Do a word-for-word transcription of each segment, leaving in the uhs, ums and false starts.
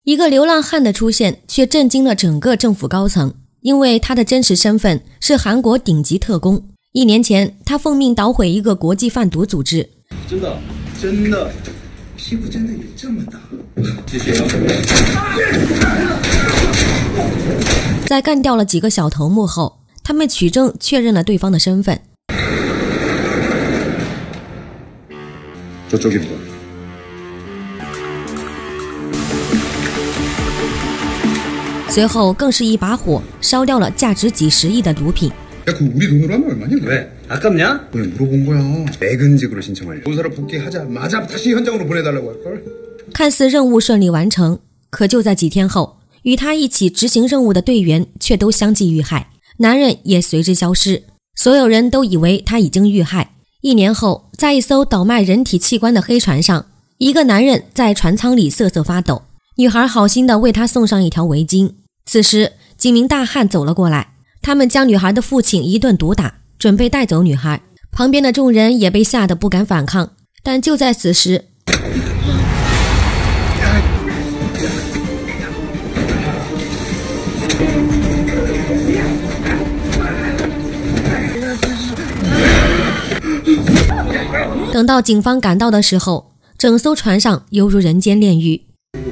一个流浪汉的出现却震惊了整个政府高层，因为他的真实身份是韩国顶级特工。一年前，他奉命捣毁一个国际贩毒组织。 真的，真的，屁股真的也这么大？谢谢。 在干掉了几个小头目后，他们取证确认了对方的身份。 저쪽입니다. 随后更是一把火烧掉了价值几十亿的毒品。 야, 그 우리 돈으로 하면 얼마냐? 왜? 아깝냐? 그냥 물어본 거야. 매근직으로 신청하려. 본사로 복귀하자마자 다시 현장으로 보내달라고 할걸? 看似任务顺利完成，可就在几天后，与他一起执行任务的队员却都相继遇害，男人也随之消失。所有人都以为他已经遇害。一年后，在一艘倒卖人体器官的黑船上，一个男人在船舱里瑟瑟发抖。女孩好心地为他送上一条围巾。此时，几名大汉走了过来。 他们将女孩的父亲一顿毒打，准备带走女孩。旁边的众人也被吓得不敢反抗。但就在此时，等到警方赶到的时候，整艘船上犹如人间炼狱。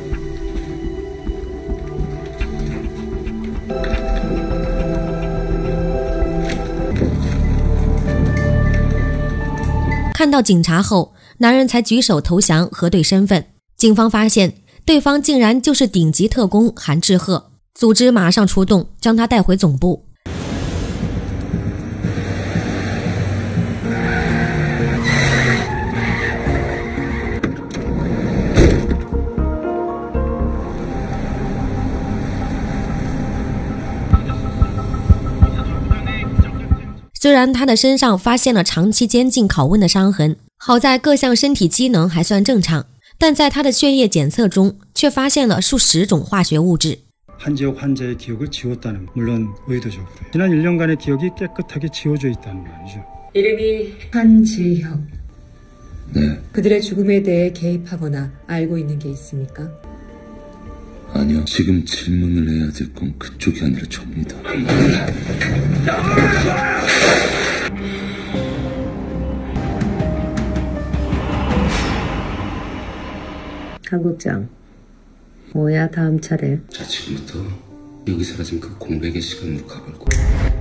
看到警察后，男人才举手投降核对身份。警方发现对方竟然就是顶级特工韩志赫，组织马上出动，将他带回总部。虽然他的身上发现了长期监禁拷问的伤痕，好在各项身体机能还算正常，但在他的血液检测中却发现了数十种化学物质。 한 지역 환자의 기억을 지웠다는 물론 의도적으로요. 지난 일 년간의 기억이 깨끗하게 지워져 있다는 말이죠. 이름이 한지혁. 네. 그들의 죽음에 대해 개입하거나 알고 있는 게 있습니까? 아니요. 지금 질문을 해야 될 건 그쪽이 아니라 접니다. 강 국장, 뭐야 다음 차례? 자, 지금부터 여기 사라진 그 공백의 시간으로 가볼 거야.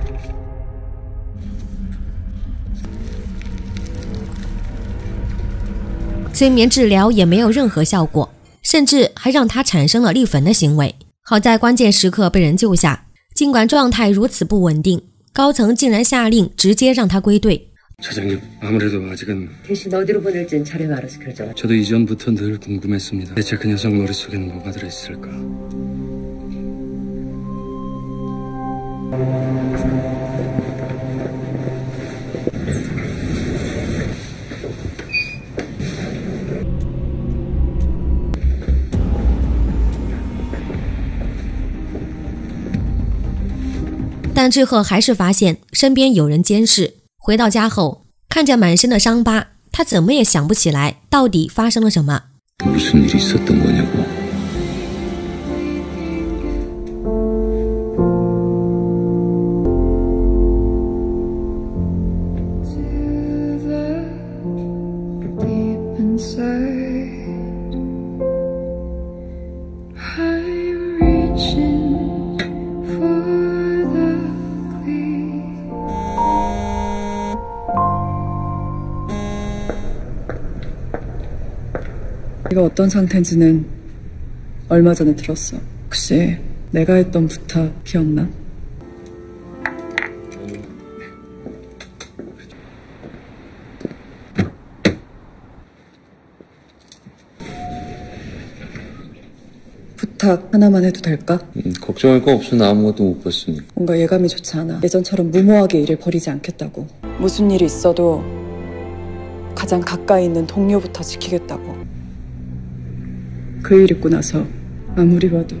催眠治疗也没有任何效果，甚至还让他产生了立粉的行为。好在关键时刻被人救下，尽管状态如此不稳定，高层竟然下令直接让他归队。 차장님, 아무래도 아직은 대신 어디로 보낼지는 차례가 알아서 결정하죠. 저도 이전부터 늘 궁금했습니다. 대체 그 녀석 머릿속엔 뭐가 들어있을까? ”但志赫还是发现身边有人监视。回到家后，看着满身的伤疤，他怎么也想不起来到底发生了什么。 무슨 일이 있었던 거냐고. 네가 어떤 상태인지는 얼마 전에 들었어. 혹시 내가 했던 부탁 기억나? 부탁 하나만 해도 될까? 음, 걱정할 거 없어. 나 아무것도 못 봤으니. 뭔가 예감이 좋지 않아. 예전처럼 무모하게 일을 벌이지 않겠다고. 무슨 일이 있어도 가장 가까이 있는 동료부터 지키겠다고. 그 일 있고 나서 아무리 봐도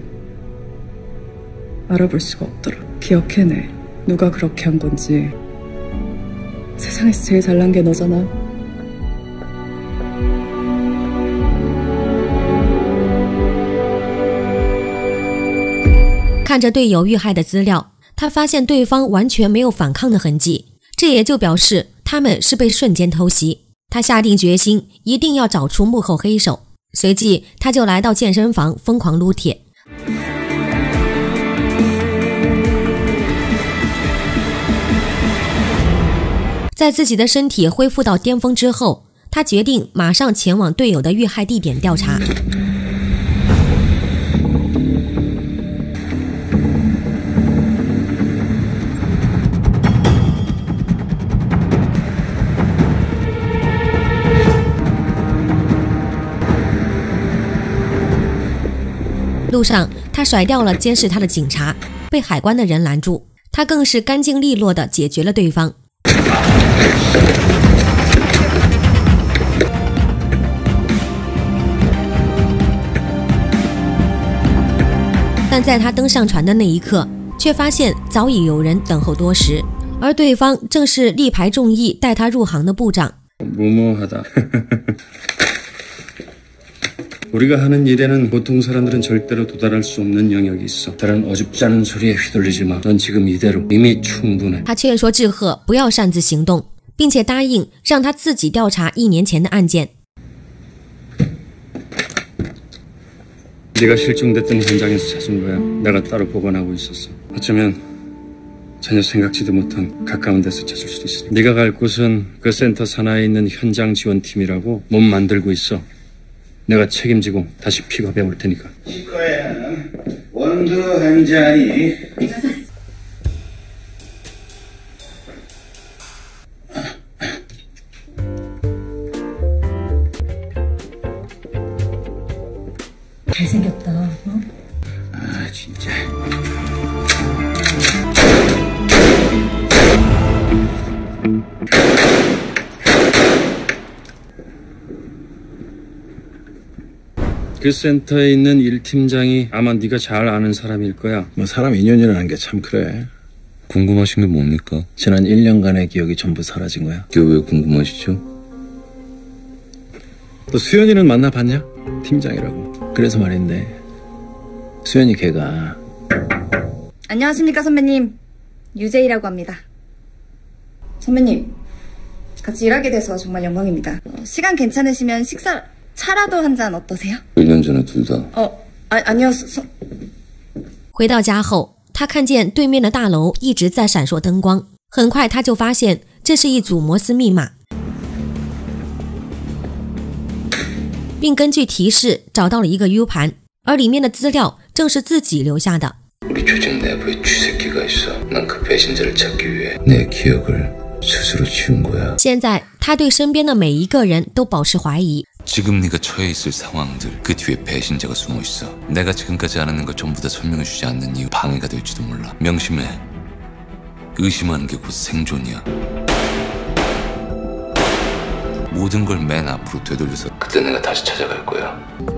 알아볼 수가 없더라. 기억해내. 누가 그렇게 한 건지. 세상에서 제일 잘난 게 너잖아. 看着队友遇害的资料，他发现对方完全没有反抗的痕迹，这也就表示他们是被瞬间偷袭。他下定决心一定要找出幕后黑手，随即他就来到健身房疯狂撸铁。在自己的身体恢复到巅峰之后，他决定马上前往队友的遇害地点调查。路上，他甩掉了监视他的警察，被海关的人拦住，他更是干净利落地解决了对方。但在他登上船的那一刻，却发现早已有人等候多时，而对方正是力排众议带他入行的部长。 무모하다. 우리가 하는 일에는 보통 사람들은 절대로 도달할 수 없는 영역이 있어. 다른 어줍지 않은 소리에 휘둘리지 마. 넌 지금 이대로 이미 충분해. 他劝说志赫不要擅自行动，并且答应让他自己调查一年前的案件。 네가 실종됐던 현장에서 찾은 거야. 내가 따로 보관하고 있었어. 어쩌면 전혀 생각지도 못한 가까운 데서 찾을 수도 있어. 네가 갈 곳은 그 센터 산하에 있는 현장 지원팀이라고 몸 만들고 있어. 내가 책임지고 다시 픽업해 올 테니까. 치과에는 원두 한 잔이 잘생겼다. 어? 아 진짜. 그 센터에 있는 일 팀장이 아마 네가 잘 아는 사람일 거야. 뭐 사람 인연이라는 게 참 그래. 궁금하신 게 뭡니까? 지난 일 년간의 기억이 전부 사라진 거야. 그게 왜 궁금하시죠? 너 수연이는 만나봤냐? 팀장이라고. 그래서 말인데 수연이 걔가 안녕하십니까 선배님. 유재희라고 합니다. 선배님 같이 일하게 돼서 정말 영광입니다. 어, 시간 괜찮으시면 식사 차라도 한 잔 어떠세요? 일年 전에 둘 다. 어, 아, 아니요. 서... 回到家后，他看见对面的大楼一直在闪烁灯光，很快他就发现这是一组摩斯密码，并根据提示找到了一个 U 盘，而里面的资料正是自己留下的。 우리 조직 내부에 쥐새끼가 있어. 난 그 배신자를 찾기 위해 내 기억을 스스로 지운 거야. 现在他对身边的每一个人都保持怀疑。 지금 네가 처해 있을 상황들 그 뒤에 배신자가 숨어 있어. 내가 지금까지 안 하는 거 전부 다 설명해 주지 않는 이유 방해가 될지도 몰라. 명심해. 의심하는 게 곧 생존이야. 모든 걸 맨 앞으로 되돌려서 그때 내가 다시 찾아갈 거야.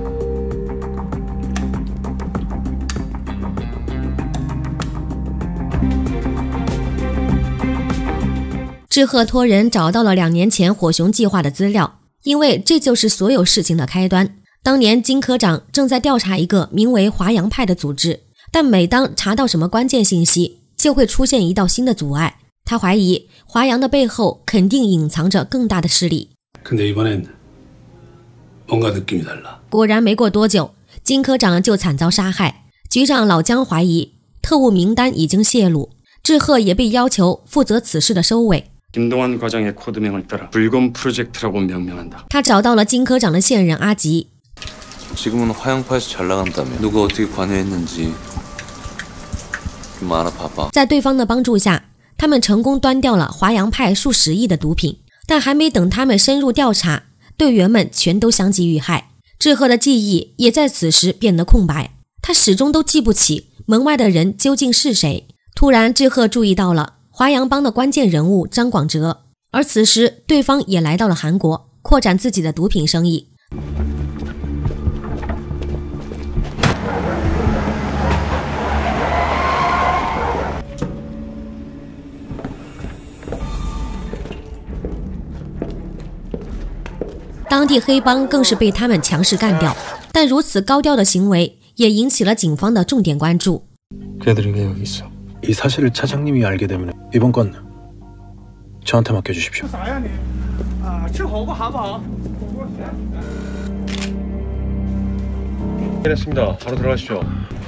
志赫托人找到了两年前火熊计划的资料。 因为这就是所有事情的开端。当年金科长正在调查一个名为华阳派的组织，但每当查到什么关键信息，就会出现一道新的阻碍。他怀疑华阳的背后肯定隐藏着更大的势力。 근데 이번엔 뭔가 느낌이 달라. 果然没过多久，金科长就惨遭杀害。局长老姜怀疑特务名单已经泄露，志赫也被要求负责此事的收尾。 김동환 과장의 코드명을 따라 불검 프로젝트라고 명명한다. 他找到了金科长的线人阿吉。 지금은 화양파에서 잘 나간다며. 누가 어떻게 관여했는지 좀 알아봐봐. 在对方的帮助下，他们成功端掉了华阳派数十亿的毒品。但还没等他们深入调查，队员们全都相继遇害。志赫的记忆也在此时变得空白，他始终都记不起门外的人究竟是谁。突然，志赫注意到了 华阳帮的关键人物张广哲，而此时对方也来到了韩国，扩展自己的毒品生意。当地黑帮更是被他们强势干掉，但如此高调的行为也引起了警方的重点关注。 그애들이 왜 여기 있어? 이 사실을 차장님이 알게 되면 이번 건 저한테 맡겨주십시오. 됐습니다. 바로 들어가시죠.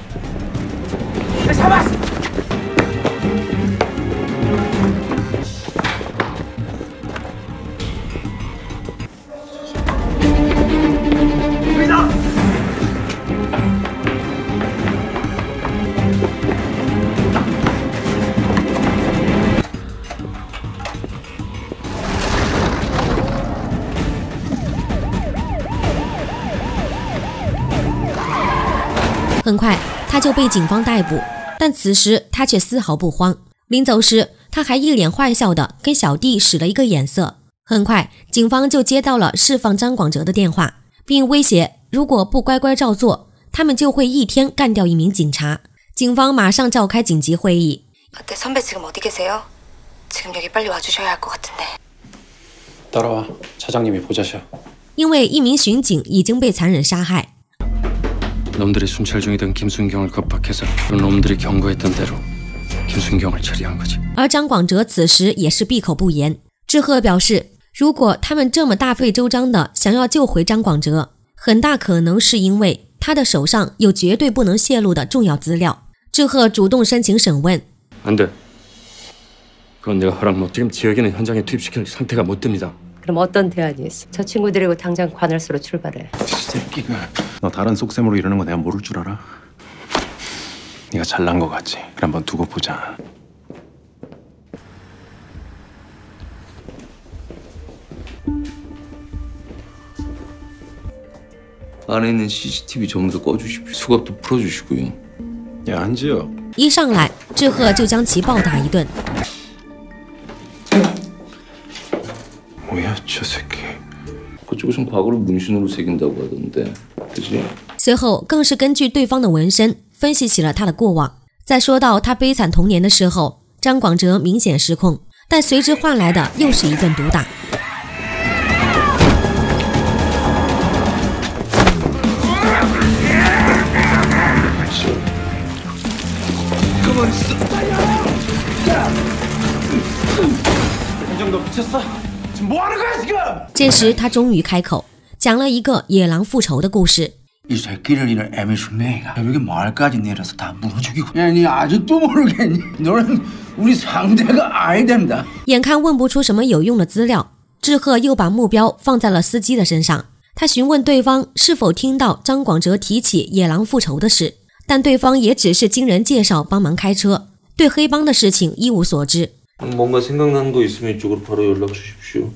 很快，他就被警方逮捕，但此时他却丝毫不慌。临走时，他还一脸坏笑地跟小弟使了一个眼色。很快，警方就接到了释放张广哲的电话，并威胁如果不乖乖照做，他们就会一天干掉一名警察。警方马上召开紧急会议。 네 선배 지금 어디 계세요? 지금 여기 빨리 와주셔야 할 것 같은데. 따라와. 차장님이 보자셔. 因为一名巡警已经被残忍杀害。 놈들이 순찰 중이던 김순경을 겁박해서 그 놈들이 경고했던 대로 김순경을 처리한 거지. 而张广哲此时也是闭口不言。志贺表示，如果他们这么大费周章的想要救回张广哲，很大可能是因为他的手上有绝对不能泄露的重要资料。志贺主动申请审問。 안 돼. 그건 내가 허락 못. 지금 지혁이는 현장에 투입시킬 상태가 못 됩니다. 그럼 어떤 대안이 있어? 저 친구 데리고 당장 관할소로 출발해. 이 새끼가. 너 다른 속셈으로 이러는 거 내가 모를 줄 알아? 네가 잘난 거 같지? 그래 한번 두고 보자. 안에 있는 씨씨티비 전부 다 꺼주십시오. 수갑도 풀어주시고요. 야 한지혁. 一上来，志贺就将其暴打一顿。 뭐야 저 새끼. 그쪽에선 과거를 문신으로 새긴다고 하던데, 그지? 随后更是根据对方的纹身分析起了他的过往。在说到他悲惨童年的时候，张广哲明显失控，但随之换来的又是一顿毒打。 这时他终于开口，讲了一个野狼复仇的故事。 이 새끼를 이런 애매순매가 여기 마을까지 내려서 다 물어 죽이고. 야, 니 아직도 모르겠니? 너는 우리 상대가 아야 된다. 眼看问不出什么有用的资料，志贺又把目标放在了司机的身上。他询问对方是否听到张广哲提起野狼复仇的事，但对方也只是经人介绍帮忙开车，对黑帮的事情一无所知。 뭔가 생각나는 거 있으면 이쪽으로 바로 연락 주십시오.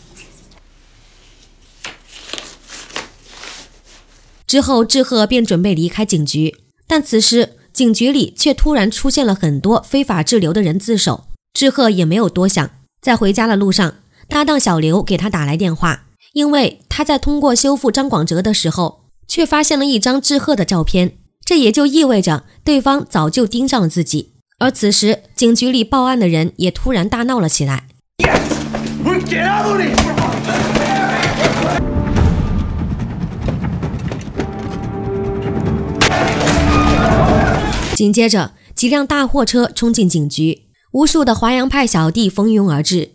之后，志贺便准备离开警局，但此时警局里却突然出现了很多非法滞留的人自首。志贺也没有多想，在回家的路上，搭档小刘给他打来电话，因为他在通过修复张广哲的时候，却发现了一张志贺的照片，这也就意味着对方早就盯上了自己。 而此时，警局里报案的人也突然大闹了起来。紧接着，几辆大货车冲进警局，无数的华阳派小弟蜂拥而至。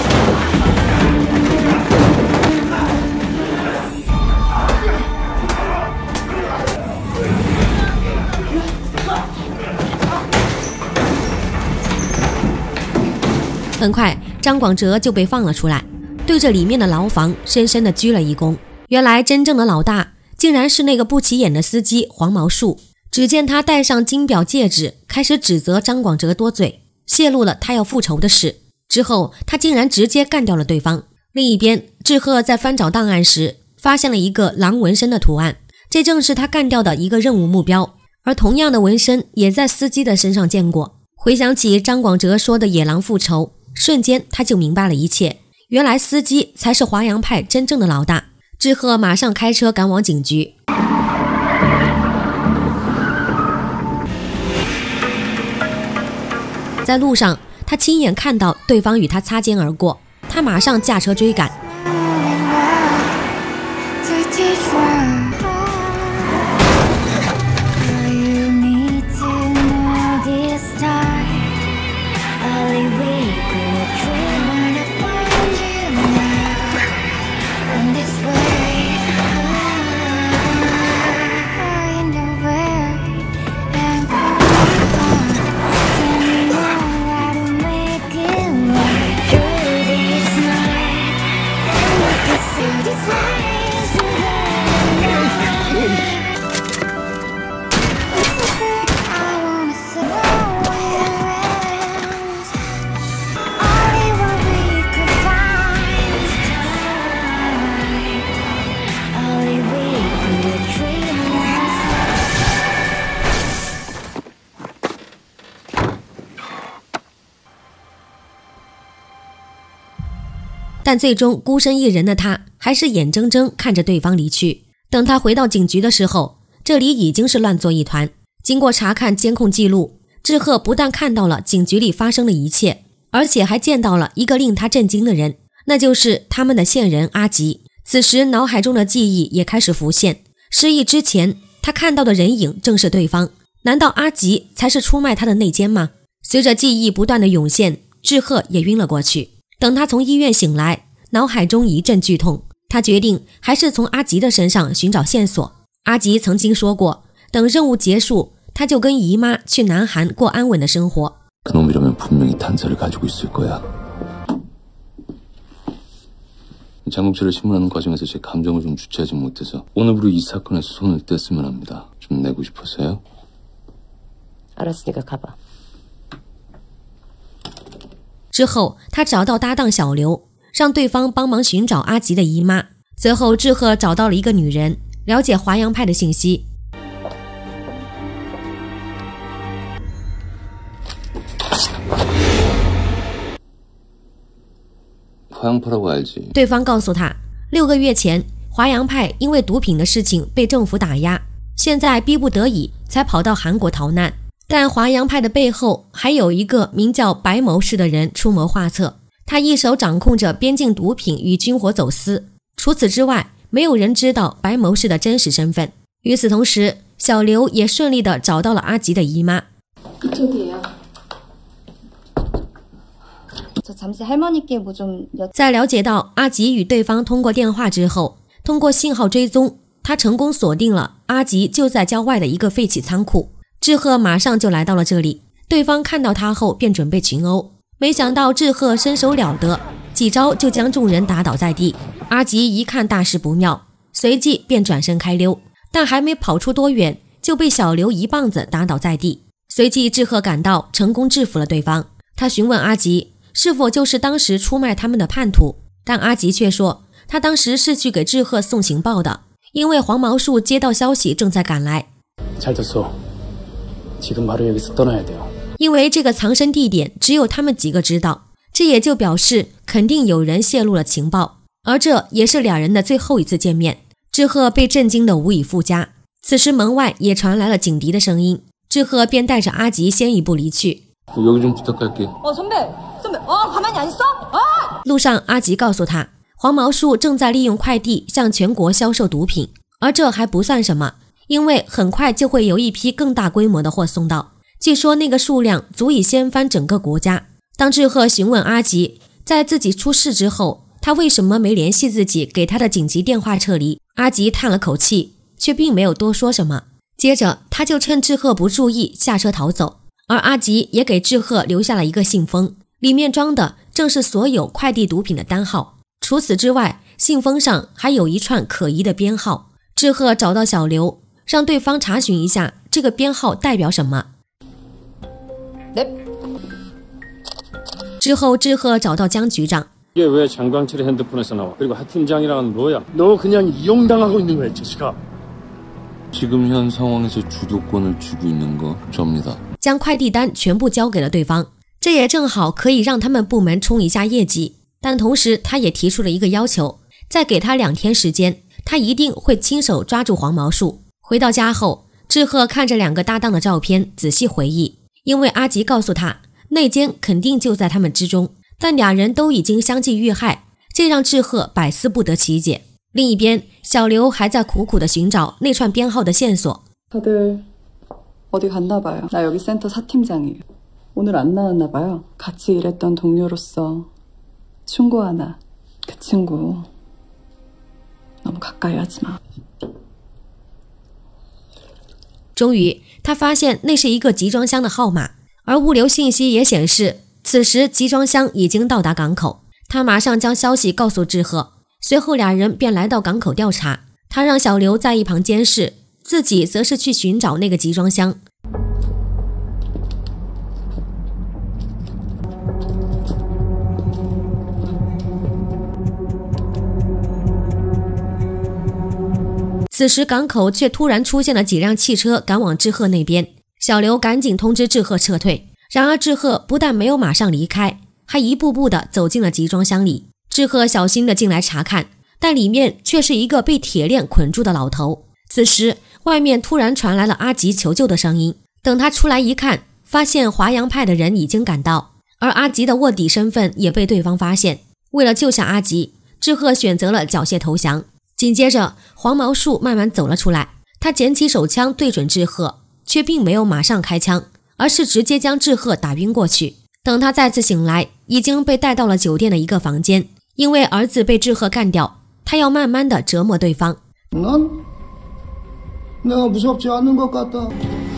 很快，张广哲就被放了出来，对着里面的牢房深深地鞠了一躬。原来，真正的老大竟然是那个不起眼的司机黄毛树。只见他戴上金表戒指，开始指责张广哲多嘴，泄露了他要复仇的事。之后，他竟然直接干掉了对方。另一边，志贺在翻找档案时，发现了一个狼纹身的图案，这正是他干掉的一个任务目标。而同样的纹身也在司机的身上见过。回想起张广哲说的野狼复仇。 瞬间，他就明白了一切。原来司机才是华阳派真正的老大。志贺马上开车赶往警局。在路上，他亲眼看到对方与他擦肩而过，他马上驾车追赶。 但最终孤身一人的他还是眼睁睁看着对方离去。等他回到警局的时候，这里已经是乱作一团。经过查看监控记录，志赫不但看到了警局里发生的一切，而且还见到了一个令他震惊的人，那就是他们的线人阿吉。此时脑海中的记忆也开始浮现，失忆之前他看到的人影正是对方。难道阿吉才是出卖他的内奸吗？随着记忆不断的涌现，志赫也晕了过去。等他从医院醒来，脑海中一阵剧痛，他决定还是从阿吉的身上寻找线索。阿吉曾经说过，等任务结束，他就跟姨妈去南韩过安稳的生活。 그놈이라면 분명히 단서를 가지고 있을 거야. 장국철을 신문하는 과정에서 제 감정을 좀 주체하지 못해서 오늘부로 이 사건에서 손을 뗐으면 합니다. 좀 내고 싶어서요. 알았으니까 가봐. 之后他找到搭档小刘，让对方帮忙寻找阿吉的姨妈。随后志赫找到了一个女人，了解华阳派的信息。 화양파라고 알지? 对方告诉他，六个月前华阳派因为毒品的事情被政府打压，现在逼不得已才跑到韩国逃难。但华阳派的背后还有一个名叫白谋士的人出谋划策，他一手掌控着边境毒品与军火走私。除此之外，没有人知道白谋士的真实身份。与此同时，小刘也顺利地找到了阿吉的姨妈。 이쪽이에요. 저 잠시 할머니께 뭐 좀 여... 在了解到阿吉与对方通过电话之后，通过信号追踪，他成功锁定了阿吉就在郊外的一个废弃仓库。志赫马上就来到了这里，对方看到他后便准备群殴，没想到志赫身手了得，几招就将众人打倒在地。阿吉一看大事不妙，随即便转身开溜，但还没跑出多远，就被小刘一棒子打倒在地。随即志赫赶到，成功制服了对方。他询问阿吉是否就是当时出卖他们的叛徒，但阿吉却说他当时是去给志赫送情报的，因为黄毛树接到消息正在赶来。 잘 됐어. 지금 바로 여기서 떠나야 돼요. 因为这个藏身地点只有他们几个知道，这也就表示肯定有人泄露了情报，而这也是两人的最后一次见面。志赫被震惊得无以复加。此时门外也传来了警笛的声音，志赫便带着阿吉先一步离去。 여기 좀 부탁할게. 어 선배, 선배, 어 가만히 안 있어? 어! 路上阿吉告诉他，黄毛树正在利用快递向全国销售毒品，而这还不算什么，因为很快就会有一批更大规模的货送到，据说那个数量足以掀翻整个国家。当志赫询问阿吉，在自己出事之后，他为什么没联系自己给他的紧急电话撤离，阿吉叹了口气，却并没有多说什么。接着他就趁志赫不注意下车逃走，而阿吉也给志赫留下了一个信封，里面装的正是所有快递毒品的单号。除此之外，信封上还有一串可疑的编号。志赫找到小刘，让对方查询一下这个编号代表什么。之后志赫找到江局长， 이게 왜 장광철의 핸드폰에서 나와? 그리고 하 팀장이랑은 뭐야? 너 그냥 이용당하고 있는 거야, 자식아. 지금 현 상황에서 주도권을 쥐고 있는 거 접니다. 将快递单全部交给了对方，这也正好可以让他们部门冲一下业绩。但同时他也提出了一个要求，再给他两天时间，他一定会亲手抓住黄毛树。回到家后，志赫看着两个搭档的照片仔细回忆，因为阿吉告诉他内奸肯定就在他们之中，但俩人都已经相继遇害，这让志赫百思不得其解。另一边，小刘还在苦苦地寻找那串编号的线索。 다들 어디 갔나 봐요. 나 여기 센터 사팀장이에요. 오늘 안 나왔나 봐요. 같이 일했던 동료로서 충고 하나. 그 친구 너무 가까이 하지 마. 终于，他发现那是一个集装箱的号码，而物流信息也显示，此时集装箱已经到达港口。他马上将消息告诉志赫，随后俩人便来到港口调查。他让小刘在一旁监视，自己则是去寻找那个集装箱。此时港口却突然出现了几辆汽车赶往志赫那边，小刘赶紧通知志赫撤退。然而志赫不但没有马上离开，还一步步地走进了集装箱里。 志贺小心地进来查看，但里面却是一个被铁链捆住的老头。此时外面突然传来了阿吉求救的声音，等他出来一看，发现华阳派的人已经赶到，而阿吉的卧底身份也被对方发现。为了救下阿吉，志贺选择了缴械投降。紧接着黄毛树慢慢走了出来，他捡起手枪对准志贺，却并没有马上开枪，而是直接将志贺打晕过去。等他再次醒来，已经被带到了酒店的一个房间。因为儿子被志贺干掉，他要慢慢的折磨对方。 넌 내가 무섭지 않은 것 같다.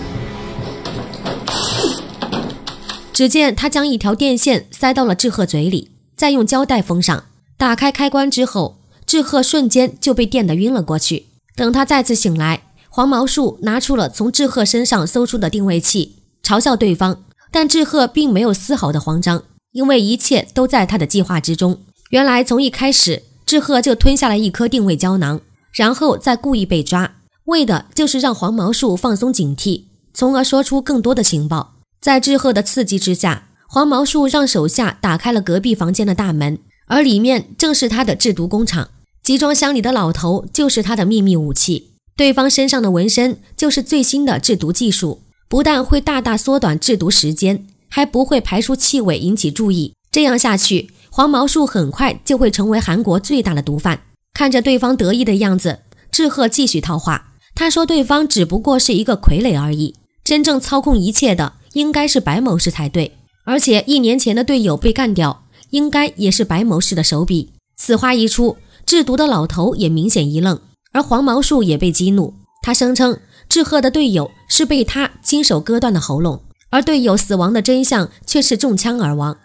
只见他将一条电线塞到了志贺嘴里，再用胶带封上。打开开关之后，志贺瞬间就被电得晕了过去。等他再次醒来，黄毛树拿出了从志贺身上搜出的定位器，嘲笑对方。但志贺并没有丝毫的慌张，因为一切都在他的计划之中。原来从一开始，志贺就吞下了一颗定位胶囊，然后再故意被抓，为的就是让黄毛树放松警惕，从而说出更多的情报。在志贺的刺激之下，黄毛树让手下打开了隔壁房间的大门，而里面正是他的制毒工厂。集装箱里的老头就是他的秘密武器，对方身上的纹身就是最新的制毒技术，不但会大大缩短制毒时间，还不会排出气味引起注意。这样下去，黄毛树很快就会成为韩国最大的毒贩。看着对方得意的样子，志贺继续套话，他说对方只不过是一个傀儡而已，真正操控一切的应该是白某氏才对，而且一年前的队友被干掉，应该也是白某氏的手笔。此话一出，制毒的老头也明显一愣，而黄毛树也被激怒，他声称志贺的队友是被他亲手割断的喉咙，而队友死亡的真相却是中枪而亡。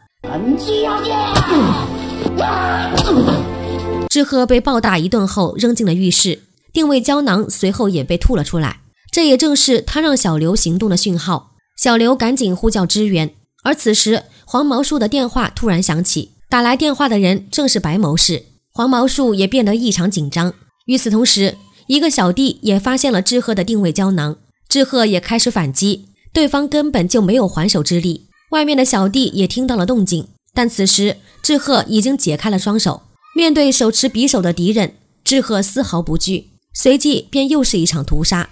志贺被暴打一顿后扔进了浴室，定位胶囊随后也被吐了出来，这也正是他让小刘行动的讯号。小刘赶紧呼叫支援，而此时黄毛树的电话突然响起，打来电话的人正是白谋士。黄毛树也变得异常紧张。与此同时，一个小弟也发现了志贺的定位胶囊，志贺也开始反击，对方根本就没有还手之力。外面的小弟也听到了动静，但此时志贺已经解开了双手，面对手持匕首的敌人，志贺丝毫不惧，随即便又是一场屠杀。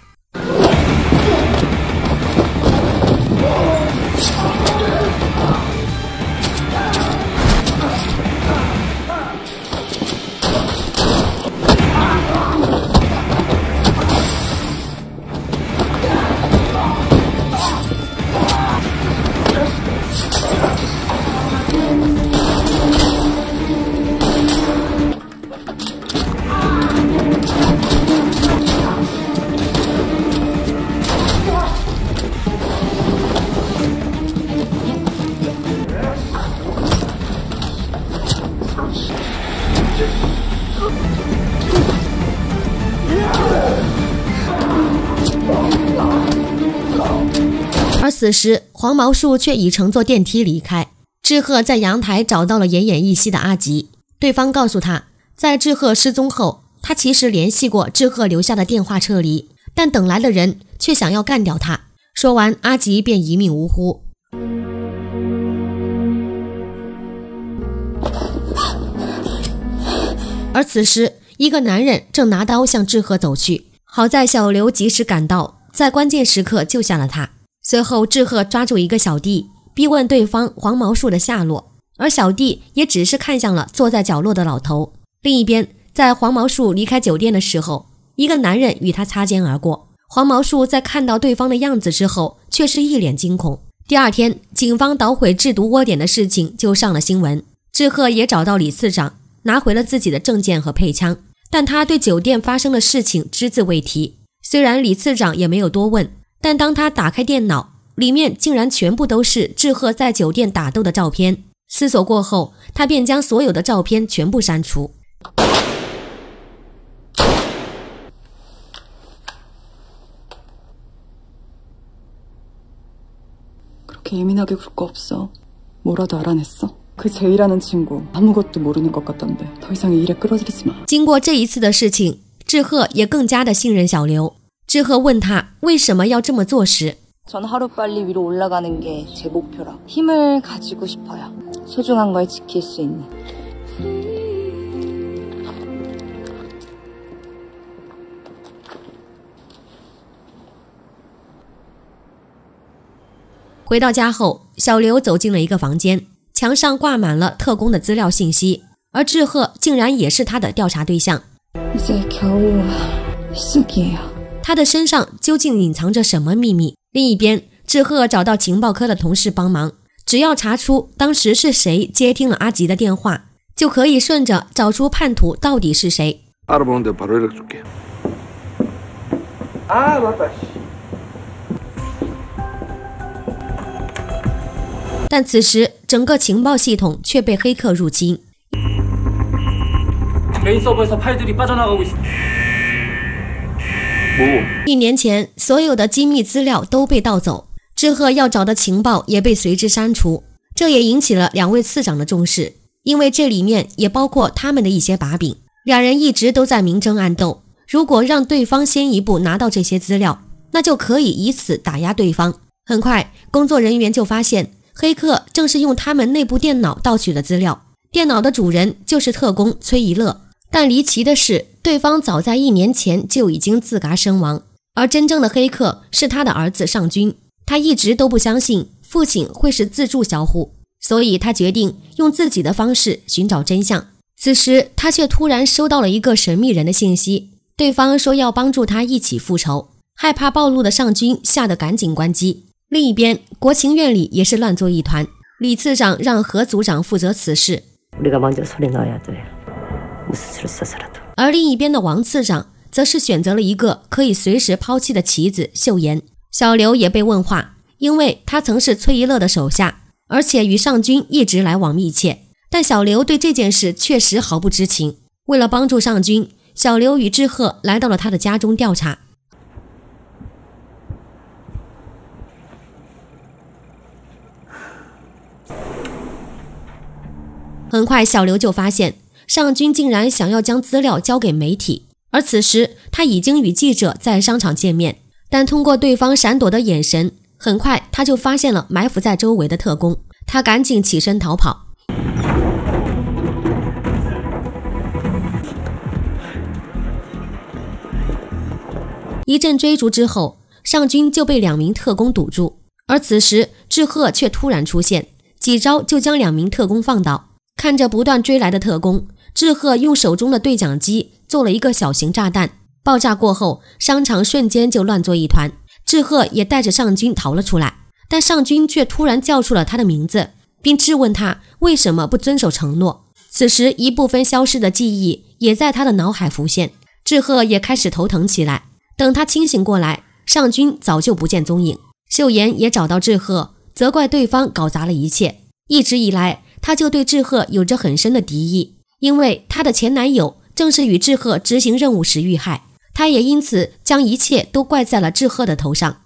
而此时黄毛树却已乘坐电梯离开。志贺在阳台找到了奄奄一息的阿吉，对方告诉他，在志贺失踪后，他其实联系过志贺留下的电话撤离，但等来的人却想要干掉他。说完，阿吉便一命呜呼。而此时一个男人正拿刀向志贺走去，好在小刘及时赶到，在关键时刻救下了他。随后志贺抓住一个小弟，逼问对方黄毛树的下落，而小弟也只是看向了坐在角落的老头。另一边，在黄毛树离开酒店的时候，一个男人与他擦肩而过。黄毛树在看到对方的样子之后，却是一脸惊恐。第二天，警方捣毁制毒窝点的事情就上了新闻。志贺也找到李次长，拿回了自己的证件和配枪，但他对酒店发生的事情只字未提。虽然李次长也没有多问，但当他打开电脑，里面竟然全部都是志贺在酒店打斗的照片。思索过后，他便将所有的照片全部删除。 그렇게 예민하게 굴 거 없어. 뭐라도 알아냈어? 그 제이라는 친구 아무것도 모르는 것 같던데 더 이상 이 일에 끌어들이지 마. 经过这一次的事情，志贺也更加的信任小刘。志贺问他为什么要这么做时， 전 하루빨리 위로 올라가는 게 제 목표라. 힘을 가지고 싶어요. 소중한 걸 지킬 수 있는. 回到家后，小刘走进了一个房间，墙上挂满了特工的资料信息，而志赫竟然也是他的调查对象。他的身上究竟隐藏着什么秘密？另一边，志赫找到情报科的同事帮忙，只要查出当时是谁接听了阿吉的电话，就可以顺着找出叛徒到底是谁。 알아보는데 바로 연락줄게. 아 맞다. 但此时整个情报系统却被黑客入侵。 메인 서버에서 파일들이 빠져나가고 있어. 一年前，所有的机密资料都被盗走，志赫要找的情报也被随之删除，这也引起了两位次长的重视，因为这里面也包括他们的一些把柄。两人一直都在明争暗斗，如果让对方先一步拿到这些资料，那就可以以此打压对方。很快，工作人员就发现，黑客正是用他们内部电脑盗取的资料，电脑的主人就是特工崔一乐。但离奇的是，对方早在一年前就已经自嘎身亡，而真正的黑客是他的儿子尚军。他一直都不相信父亲会是自助销户，所以他决定用自己的方式寻找真相。此时，他却突然收到了一个神秘人的信息，对方说要帮助他一起复仇。害怕暴露的尚军吓得赶紧关机。另一边，国情院里也是乱作一团，李次长让何组长负责此事。而另一边的王次长则是选择了一个可以随时抛弃的棋子秀妍。小刘也被问话，因为他曾是崔一乐的手下，而且与尚军一直来往密切。但小刘对这件事确实毫不知情。为了帮助尚军，小刘与志赫来到了他的家中调查。很快，小刘就发现尚军竟然想要将资料交给媒体，而此时他已经与记者在商场见面，但通过对方闪躲的眼神，很快他就发现了埋伏在周围的特工，他赶紧起身逃跑。一阵追逐之后，尚军就被两名特工堵住，而此时志赫却突然出现，几招就将两名特工放倒。看着不断追来的特工，志赫用手中的对讲机做了一个小型炸弹，爆炸过后，商场瞬间就乱作一团。志赫也带着尚军逃了出来，但尚军却突然叫出了他的名字，并质问他为什么不遵守承诺。此时，一部分消失的记忆也在他的脑海浮现，志赫也开始头疼起来。等他清醒过来，尚军早就不见踪影。秀妍也找到志赫，责怪对方搞砸了一切。一直以来，他就对志赫有着很深的敌意，因为他的前男友正是与志赫执行任务时遇害，他也因此将一切都怪在了志赫的头上。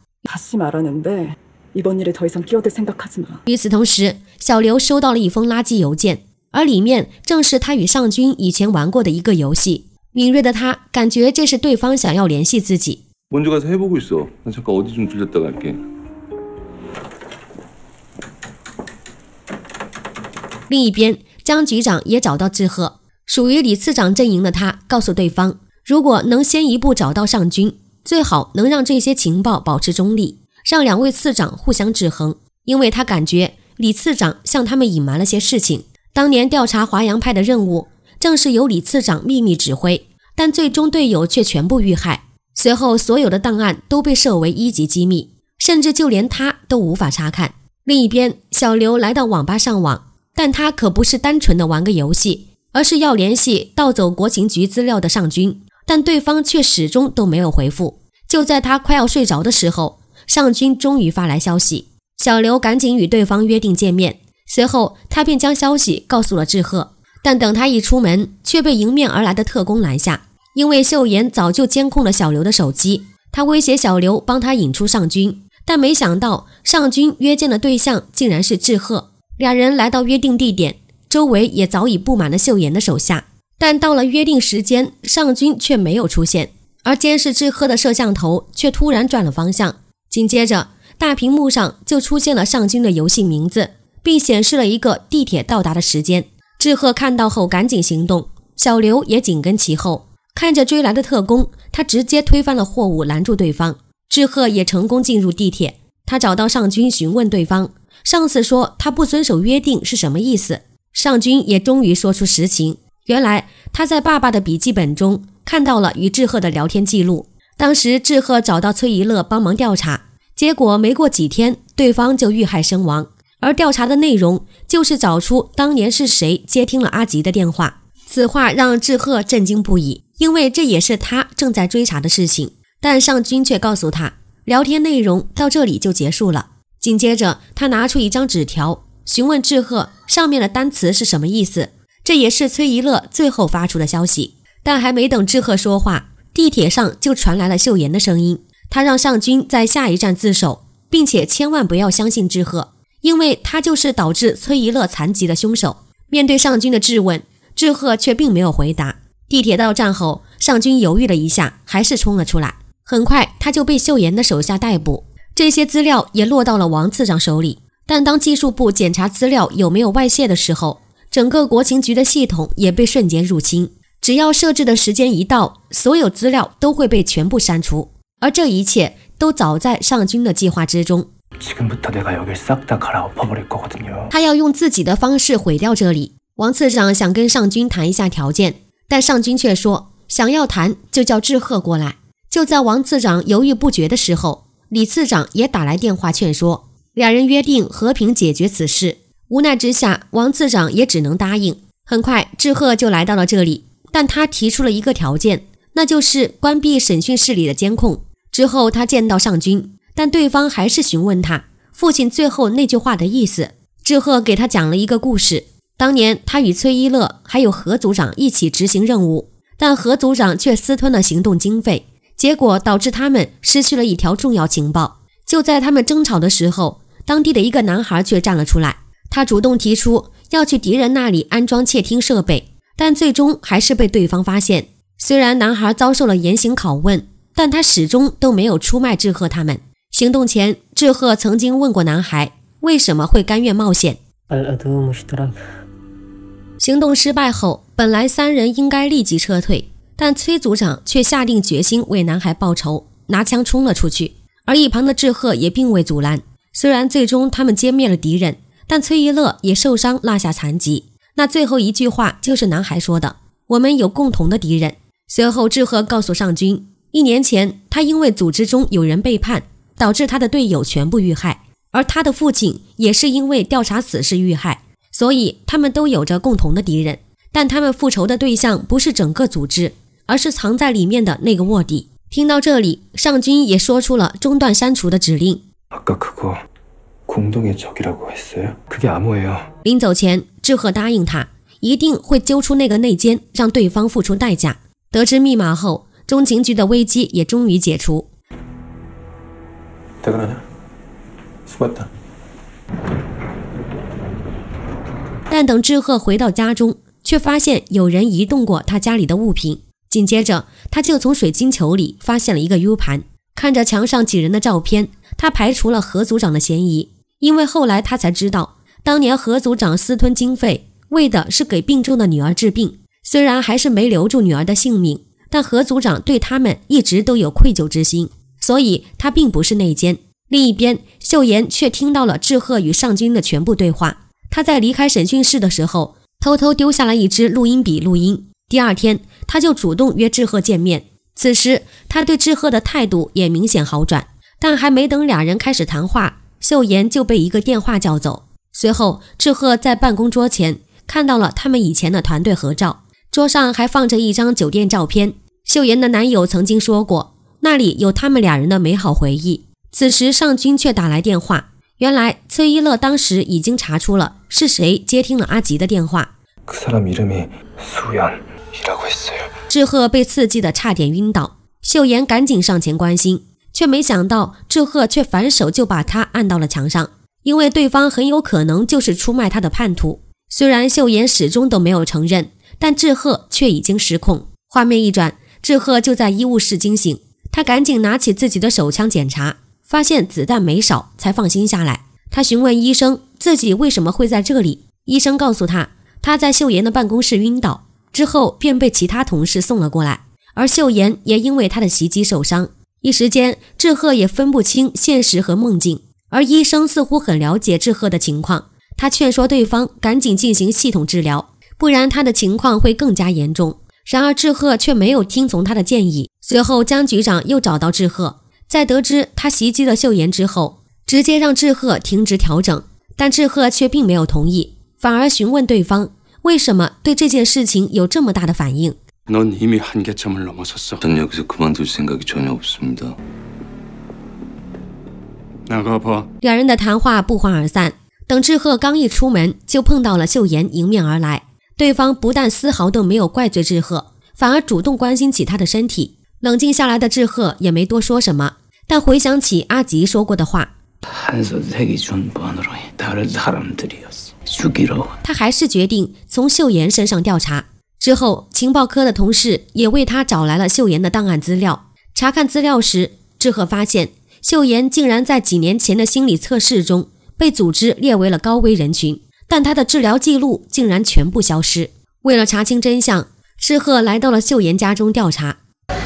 与此同时，小刘收到了一封垃圾邮件，而里面正是他与尚军以前玩过的一个游戏。敏锐的他感觉这是对方想要联系自己。 먼저 가서 해보고 있어. 난 잠깐 어디 좀 들렸다 갈게. 另一边，江局长也找到志赫，属于李次长阵营的他告诉对方，如果能先一步找到尚军，最好能让这些情报保持中立，让两位次长互相制衡。因为他感觉李次长向他们隐瞒了些事情。当年调查华阳派的任务，正是由李次长秘密指挥，但最终队友却全部遇害。 随后，所有的档案都被设为一级机密，甚至就连他都无法查看。另一边，小刘来到网吧上网，但他可不是单纯的玩个游戏，而是要联系盗走国情局资料的尚军，但对方却始终都没有回复。就在他快要睡着的时候，尚军终于发来消息，小刘赶紧与对方约定见面。随后，他便将消息告诉了志赫，但等他一出门，却被迎面而来的特工拦下。 因为秀妍早就监控了小刘的手机，他威胁小刘帮他引出尚军，但没想到尚军约见的对象竟然是志赫。俩人来到约定地点，周围也早已布满了秀妍的手下。但到了约定时间，尚军却没有出现，而监视志赫的摄像头却突然转了方向。紧接着，大屏幕上就出现了尚军的游戏名字，并显示了一个地铁到达的时间。志赫看到后赶紧行动，小刘也紧跟其后。 看着追来的特工，他直接推翻了货物，拦住对方。志赫也成功进入地铁， 他找到上军询问对方，上司说他不遵守约定是什么意思。上军也终于说出实情，原来他在爸爸的笔记本中看到了与志贺的聊天记录。当时志贺找到崔一乐帮忙调查，结果没过几天对方就遇害身亡，而调查的内容就是找出当年是谁接听了阿吉的电话。此话让志贺震惊不已，因为这也是他正在追查的事情。但上军却告诉他，聊天内容到这里就结束了。紧接着他拿出一张纸条，询问志贺上面的单词是什么意思，这也是崔一乐最后发出的消息。但还没等志贺说话，地铁上就传来了秀妍的声音，他让上军在下一站自首，并且千万不要相信志贺，因为他就是导致崔一乐残疾的凶手。面对上军的质问，志贺却并没有回答。地铁到站后，上军犹豫了一下，还是冲了出来。很快他就被秀妍的手下逮捕，这些资料也落到了王次长手里。但当技术部检查资料有没有外泄的时候，整个国情局的系统也被瞬间入侵，只要设置的时间一到，所有资料都会被全部删除。而这一切都早在上军的计划之中。他要用自己的方式毁掉这里。王次长想跟上军谈一下条件，但上军却说想要谈就叫志贺过来。就在王次长犹豫不决的时候，李次长也打来电话劝说，两人约定和平解决此事。无奈之下，王次长也只能答应。很快志贺就来到了这里，但他提出了一个条件，那就是关闭审讯室里的监控。之后他见到上军，但对方还是询问他父亲最后那句话的意思。志贺给他讲了一个故事，当年他与崔一乐还有何组长一起执行任务，但何组长却私吞了行动经费，结果导致他们失去了一条重要情报。就在他们争吵的时候，当地的一个男孩却站了出来，他主动提出要去敌人那里安装窃听设备，但最终还是被对方发现。虽然男孩遭受了严刑拷问，但他始终都没有出卖志贺他们。行动前，志贺曾经问过男孩为什么会甘愿冒险。行动失败后，本来三人应该立即撤退，但崔组长却下定决心为男孩报仇，拿枪冲了出去。而一旁的志贺也并未阻拦。虽然最终他们歼灭了敌人，但崔一乐也受伤落下残疾。那最后一句话就是男孩说的，我们有共同的敌人。随后志贺告诉上军，一年前他因为组织中有人背叛，导致他的队友全部遇害，而他的父亲也是因为调查此事遇害，所以他们都有着共同的敌人。但他们复仇的对象不是整个组织，而是藏在里面的那个卧底。听到这里，上军也说出了中断删除的指令。临走前，志贺答应他一定会揪出那个内奸，让对方付出代价。得知密码后，中情局的危机也终于解除。但等志贺回到家中，却发现有人移动过他家里的物品。紧接着，他就从水晶球里发现了一个 U 盘。看着墙上几人的照片，他排除了何组长的嫌疑，因为后来他才知道，当年何组长私吞经费，为的是给病重的女儿治病。虽然还是没留住女儿的性命，但何组长对他们一直都有愧疚之心，所以他并不是内奸。另一边，秀妍却听到了志贺与上军的全部对话。他在离开审讯室的时候，偷偷丢下了一支录音笔录音。第二天，他就主动约志贺见面。此时，他对志贺的态度也明显好转。但还没等俩人开始谈话，秀妍就被一个电话叫走。随后，志贺在办公桌前看到了他们以前的团队合照，桌上还放着一张酒店照片。秀妍的男友曾经说过，那里有他们俩人的美好回忆。此时，上军却打来电话。原来崔一乐当时已经查出了是谁接听了阿吉的电话。志贺被刺激的差点晕倒，秀妍赶紧上前关心，却没想到志贺却反手就把他按到了墙上，因为对方很有可能就是出卖他的叛徒。虽然秀妍始终都没有承认，但志贺却已经失控。画面一转，志贺就在医务室惊醒，他赶紧拿起自己的手枪检查，发现子弹没少，才放心下来。他询问医生自己为什么会在这里，医生告诉他，他在秀妍的办公室晕倒，之后便被其他同事送了过来，而秀妍也因为他的袭击受伤。一时间，志贺也分不清现实和梦境。 而医生似乎很了解志贺的情况，他劝说对方赶紧进行系统治疗，不然他的情况会更加严重。然而志贺却没有听从他的建议。随后江局长又找到志贺，在得知他袭击了秀妍之后，直接让志贺停止调整，但志贺却并没有同意，反而询问对方为什么对这件事情有这么大的反应。 넌 이미 한계점을 넘어섰어. 전 여기서 그만둘 생각이 전혀 없습니다. 나가봐. 两人的谈话不欢而散。等志贺刚一出门，就碰到了秀妍迎面而来。对方不但丝毫都没有怪罪志贺，反而主动关心起他的身体。冷静下来的志贺也没多说什么，但回想起阿吉说过的话， 他还是决定从秀妍身上调查。之后，情报科的同事也为他找来了秀妍的档案资料。查看资料时，志贺发现秀妍竟然在几年前的心理测试中被组织列为了高危人群，但她的治疗记录竟然全部消失。为了查清真相，志贺来到了秀妍家中调查。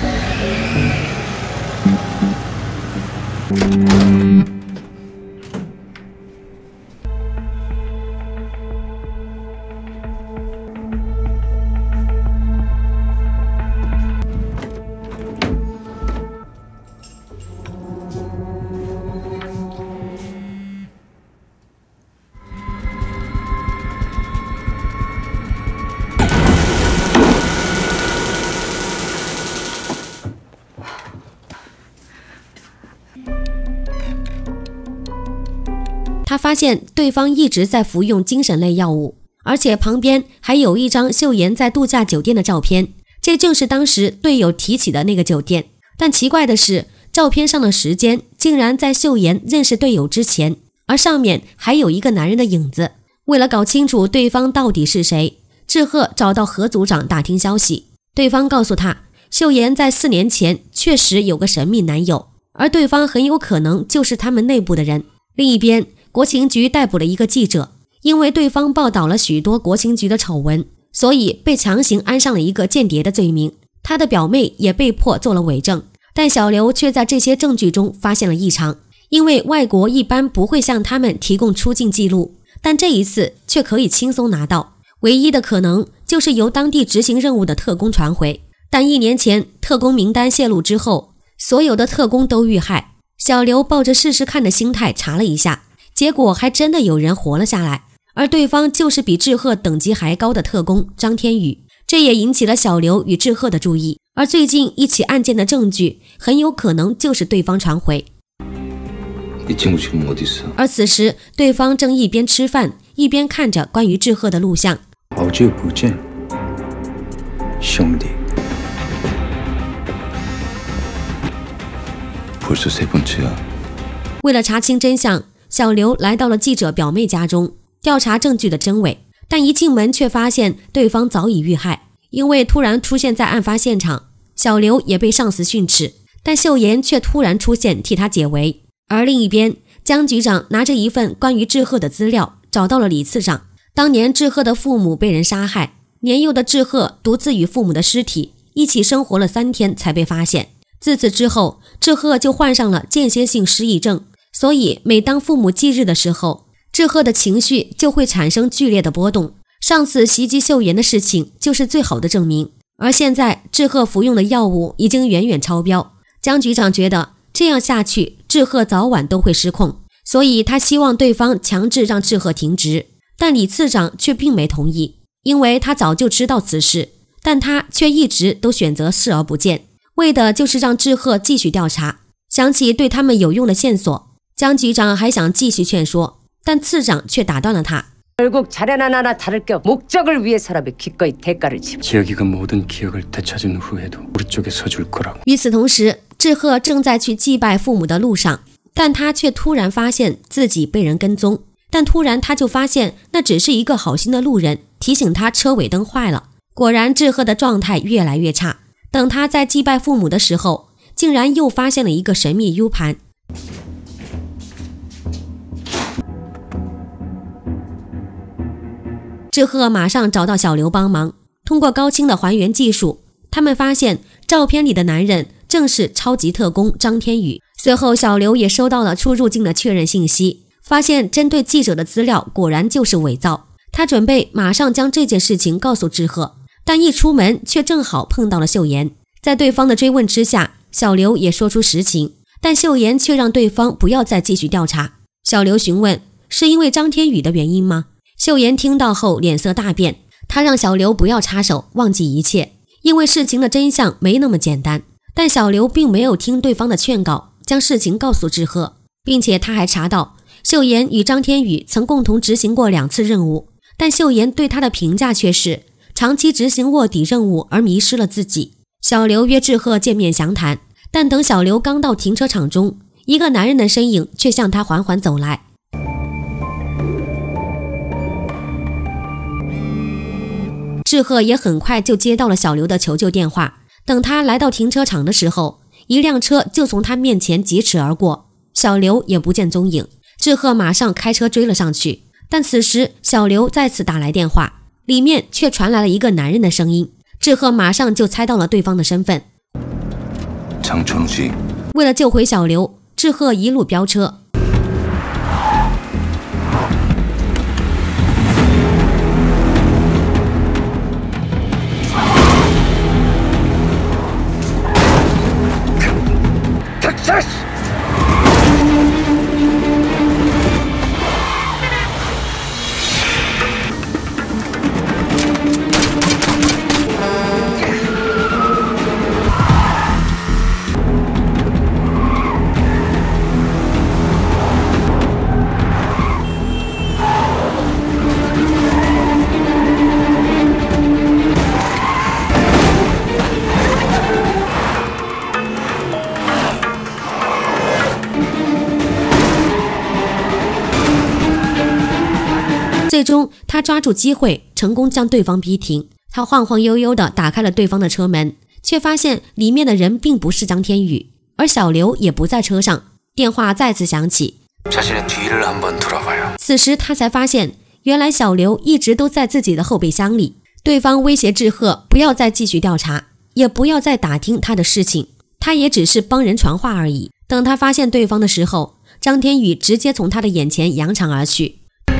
他发现对方一直在服用精神类药物，而且旁边还有一张秀妍在度假酒店的照片，这正是当时队友提起的那个酒店。但奇怪的是，照片上的时间竟然在秀妍认识队友之前，而上面还有一个男人的影子。为了搞清楚对方到底是谁，志贺找到何组长打听消息，对方告诉他，秀妍在四年前确实有个神秘男友，而对方很有可能就是他们内部的人。另一边， 国情局逮捕了一个记者，因为对方报道了许多国情局的丑闻，所以被强行安上了一个间谍的罪名。他的表妹也被迫做了伪证，但小刘却在这些证据中发现了异常。因为外国一般不会向他们提供出境记录，但这一次却可以轻松拿到。唯一的可能就是由当地执行任务的特工传回。但一年前特工名单泄露之后，所有的特工都遇害。小刘抱着试试看的心态查了一下， 结果还真的有人活了下来，而对方就是比志贺等级还高的特工张天宇，这也引起了小刘与志贺的注意。而最近一起案件的证据很有可能就是对方传回。而此时，对方正一边吃饭一边看着关于志贺的录像。 어제 보젠兄弟， 벌써 세 번째야. 为了查清真相， 小刘来到了记者表妹家中调查证据的真伪，但一进门却发现对方早已遇害。因为突然出现在案发现场，小刘也被上司训斥，但秀妍却突然出现替他解围。而另一边，江局长拿着一份关于志贺的资料找到了李次长。当年志贺的父母被人杀害，年幼的志贺独自与父母的尸体一起生活了三天才被发现。自此之后，志贺就患上了间歇性失忆症。 所以，每当父母忌日的时候，志贺的情绪就会产生剧烈的波动。上次袭击秀妍的事情就是最好的证明。而现在，志贺服用的药物已经远远超标。江局长觉得这样下去，志贺早晚都会失控，所以他希望对方强制让志贺停职。但李次长却并没同意，因为他早就知道此事，但他却一直都选择视而不见，为的就是让志贺继续调查。想起对他们有用的线索， 江局长还想继续劝说，但次长却打断了他。 결국 잘해나 나나 다를 게 없. 목적을 위해서라면 기꺼이 대가를 치르. 지혁이가 모든 기억을 되찾은 후에도 우리 쪽에 서줄 거라고. 与此同时，志贺正在去祭拜父母的路上，但他却突然发现自己被人跟踪。但突然他就发现那只是一个好心的路人提醒他车尾灯坏了。果然，志贺的状态越来越差。等他在祭拜父母的时候，竟然又发现了一个神秘 U 盘。 志贺马上找到小刘帮忙，通过高清的还原技术，他们发现照片里的男人正是超级特工张天宇。 随后，小刘也收到了出入境的确认信息，发现针对记者的资料果然就是伪造。他准备马上将这件事情告诉志赫，但一出门却正好碰到了秀妍。在对方的追问之下，小刘也说出实情，但秀妍却让对方不要再继续调查。小刘询问是因为张天宇的原因吗？秀妍听到后脸色大变，她让小刘不要插手，忘记一切，因为事情的真相没那么简单。但小刘并没有听对方的劝告，将事情告诉志赫，并且他还查到秀妍与张天宇曾共同执行过两次任务，但秀妍对他的评价却是长期执行卧底任务而迷失了自己。小刘约志赫见面详谈，但等小刘刚到停车场中，一个男人的身影却向他缓缓走来。志赫也很快就接到了小刘的求救电话，等他来到停车场的时候，一辆车就从他面前疾驰而过，小刘也不见踪影。志赫马上开车追了上去，但此时小刘再次打来电话，里面却传来了一个男人的声音。志赫马上就猜到了对方的身份。 张成基。 为了救回小刘，志赫一路飙车。最终他抓住机会成功将对方逼停，他晃晃悠悠地打开了对方的车门，却发现里面的人并不是张天宇，而小刘也不在车上。电话再次响起，此时他才发现原来小刘一直都在自己的后备箱里。对方威胁志赫不要再继续调查，也不要再打听他的事情，他也只是帮人传话而已。等他发现对方的时候，张天宇直接从他的眼前扬长而去。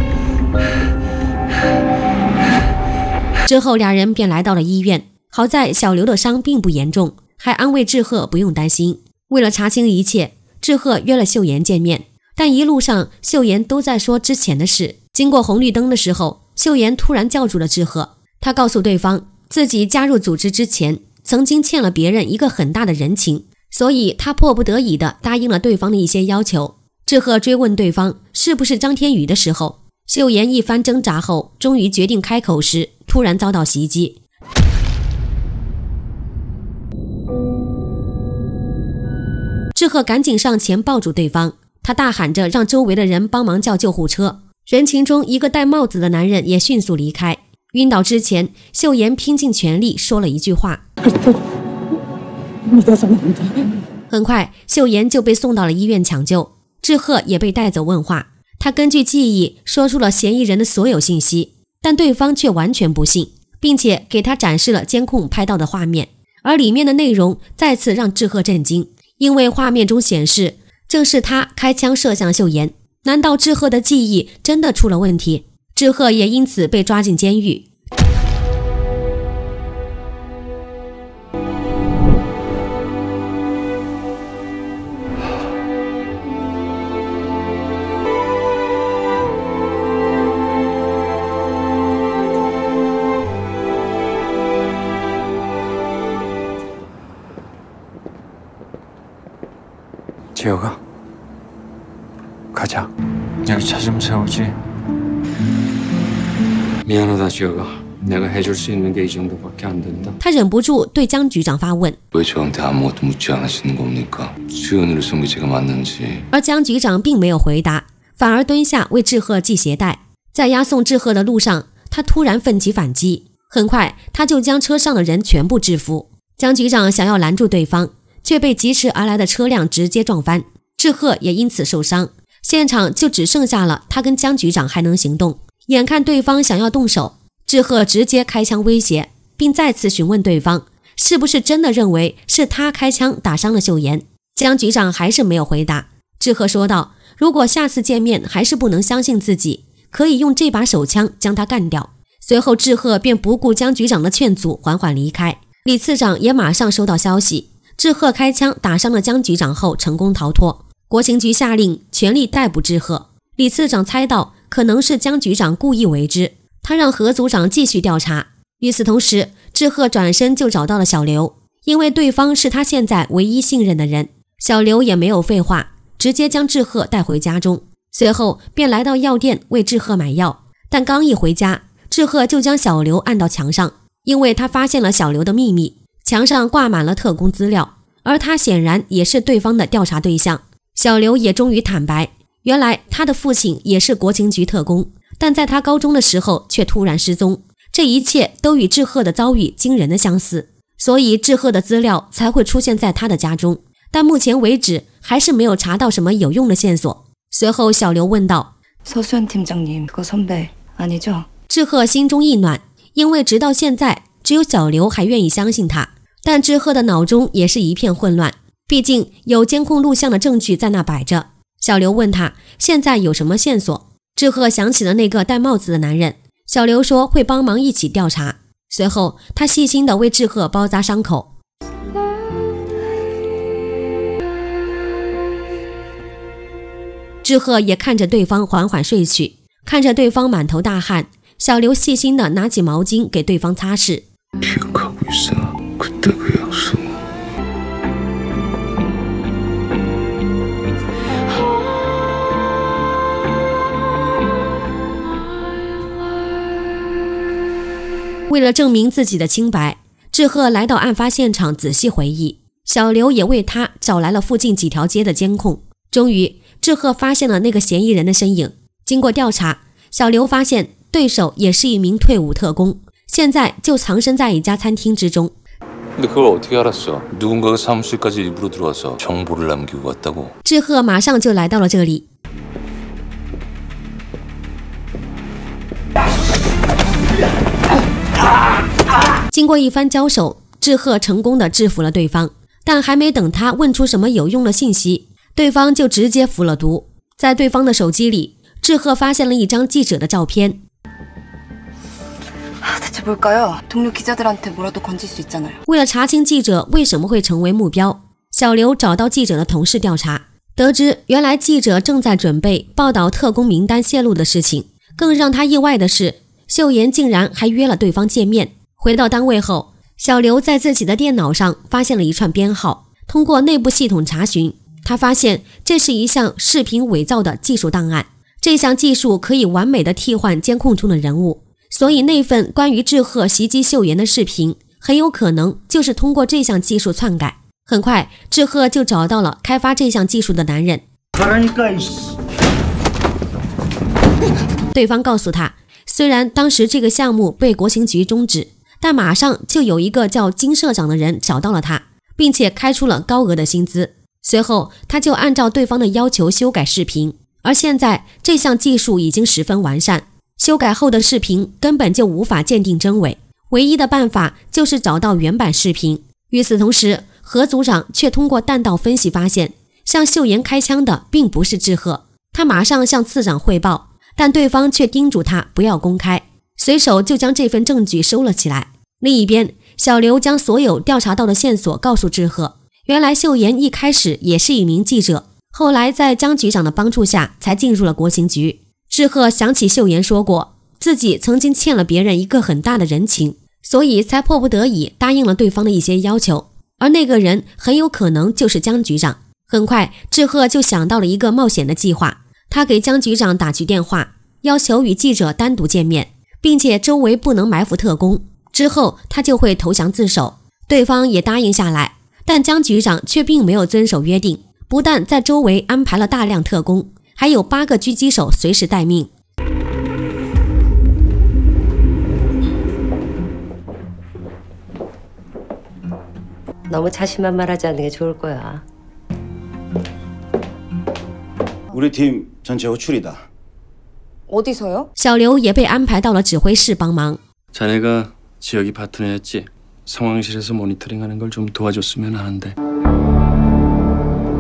之后两人便来到了医院，好在小刘的伤并不严重，还安慰志赫不用担心。为了查清一切，志赫约了秀妍见面，但一路上秀妍都在说之前的事。经过红绿灯的时候，秀妍突然叫住了志赫，她告诉对方自己加入组织之前曾经欠了别人一个很大的人情，所以她迫不得已地答应了对方的一些要求。志赫追问对方是不是张天宇的时候，秀妍一番挣扎后终于决定开口时，突然遭到袭击。志赫赶紧上前抱住对方，他大喊着让周围的人帮忙叫救护车。人群中一个戴帽子的男人也迅速离开。晕倒之前，秀妍拼尽全力说了一句话。很快，秀妍就被送到了医院抢救，志赫也被带走问话。他根据记忆说出了嫌疑人的所有信息，但对方却完全不信，并且给他展示了监控拍到的画面，而里面的内容再次让志赫震惊，因为画面中显示正是他开枪射向秀妍。难道志赫的记忆真的出了问题？志赫也因此被抓进监狱。 지혁아, 가자. 여기 차 좀 세우지. 미안하다, 지혁아. 내가 해줄 수 있는 게 이 정도밖에 안 된다. 他忍不住对江局长发问： 왜 저한테 아무것도 묻지 않으시는 겁니까? 수연이를 쏜 게 제가 맞는지. 而江局长并没有回答，反而蹲下为志赫系鞋带。在押送志赫的路上，他突然奋起反击，很快他就将车上的人全部制服。江局长想要拦住对方，却被疾驰而来的车辆直接撞翻，志赫也因此受伤。现场就只剩下了他跟江局长还能行动。眼看对方想要动手，志赫直接开枪威胁，并再次询问对方是不是真的认为是他开枪打伤了秀妍。 江局长还是没有回答。志贺说道，如果下次见面还是不能相信自己，可以用这把手枪将他干掉。随后志贺便不顾江局长的劝阻，缓缓离开。李次长也马上收到消息，志贺开枪打伤了江局长后成功逃脱。国情局下令全力逮捕志贺。李次长猜到可能是江局长故意为之，他让何组长继续调查。与此同时，志贺转身就找到了小刘，因为对方是他现在唯一信任的人。小刘也没有废话，直接将志贺带回家中，随后便来到药店为志贺买药。但刚一回家，志贺就将小刘按到墙上，因为他发现了小刘的秘密，墙上挂满了特工资料，而他显然也是对方的调查对象。小刘也终于坦白，原来他的父亲也是国情局特工，但在他高中的时候却突然失踪。这一切都与志贺的遭遇惊人的相似，所以志贺的资料才会出现在他的家中。但目前为止还是没有查到什么有用的线索。随后小刘问道， 서수연 팀장님, 그거 선배 아니죠？ 志贺心中一暖，因为直到现在只有小刘还愿意相信他。但志贺的脑中也是一片混乱，毕竟有监控录像的证据在那摆着。小刘问他现在有什么线索，志贺想起了那个戴帽子的男人。小刘说会帮忙一起调查，随后他细心地为志贺包扎伤口。志贺也看着对方缓缓睡去，看着对方满头大汗，小刘细心地拿起毛巾给对方擦拭。为了证明自己的清白，志贺来到案发现场仔细回忆，小刘也为他找来了附近几条街的监控。终于志贺发现了那个嫌疑人的身影。经过调查，小刘发现对手也是一名退伍特工，现在就藏身在一家餐厅之中。 근데 그걸 어떻게 알았어? 누군가가 사무실까지 일부러 들어와서 정보를 남기고 갔다고. 志贺马上就来到了这里。经过一番交手，志贺成功的制服了对方，但还没等他问出什么有用的信息，对方就直接服了毒。在对方的手机里，志贺发现了一张记者的照片。 대체 뭘까요? 동료 기자들한테 뭐라도 건질 수 있잖아요. 为了查清记者为什么会成为目标，小刘找到记者的同事调查，得知原来记者正在准备报道特工名单泄露的事情。更让他意外的是，秀妍竟然还约了对方见面。回到单位后，小刘在自己的电脑上发现了一串编号，通过内部系统查询，他发现这是一项视频伪造的技术档案。这项技术可以完美的替换监控中的人物。 所以那份关于志贺袭击秀妍的视频，很有可能就是通过这项技术篡改。很快，志贺就找到了开发这项技术的男人。对方告诉他，虽然当时这个项目被国情局终止，但马上就有一个叫金社长的人找到了他，并且开出了高额的薪资。随后，他就按照对方的要求修改视频，而现在这项技术已经十分完善。 修改后的视频根本就无法鉴定真伪，唯一的办法就是找到原版视频。与此同时，何组长却通过弹道分析发现，向秀妍开枪的并不是志贺。他马上向次长汇报，但对方却叮嘱他不要公开，随手就将这份证据收了起来。另一边，小刘将所有调查到的线索告诉志贺。原来秀妍一开始也是一名记者，后来在江局长的帮助下才进入了国情局。 志贺想起秀妍说过，自己曾经欠了别人一个很大的人情，所以才迫不得已答应了对方的一些要求，而那个人很有可能就是江局长。很快，志贺就想到了一个冒险的计划，他给江局长打去电话，要求与记者单独见面，并且周围不能埋伏特工，之后他就会投降自首。对方也答应下来，但江局长却并没有遵守约定，不但在周围安排了大量特工。 还有八个狙击手随时待命。 너무 자신만만하지 않는 게 좋을 거야. 우리 팀 전체 호출이다. 어디서요? 小刘也被安排到了指挥室帮忙。 자네가 지역이 파트너였지? 상황실에서 모니터링하는 걸 좀 도와줬으면 하는데.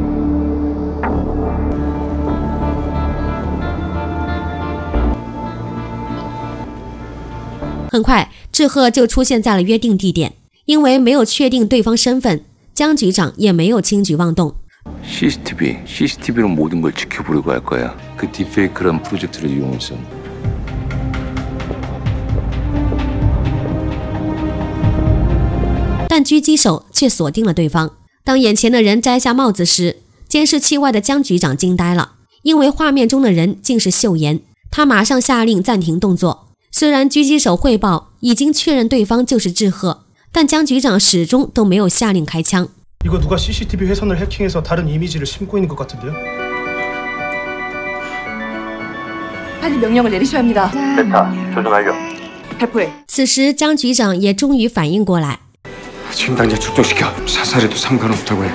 很快，志赫就出现在了约定地点。因为没有确定对方身份，江局长也没有轻举妄动。 씨씨티비, 씨씨티비로 모든 걸 지켜보려고 할 거야. 그 딥페이크란 프로젝트를 이용해서. 但狙击手却锁定了对方。当眼前的人摘下帽子时，监视器外的江局长惊呆了，因为画面中的人竟是秀妍。他马上下令暂停动作。虽然狙击手汇报已经确认对方就是志赫，但江局长始终都没有下令开枪。 이거 누가 씨씨티비 회선을 해킹해서 다른 이미지를 심고 있는 것 같은데요? 빨리 명령을 내리셔야 합니다. 됐다. 조정 완료. 발포해. 此时江局长也终于反应过来。 지금 당장 출동시켜. 사살해도 상관없다고 해.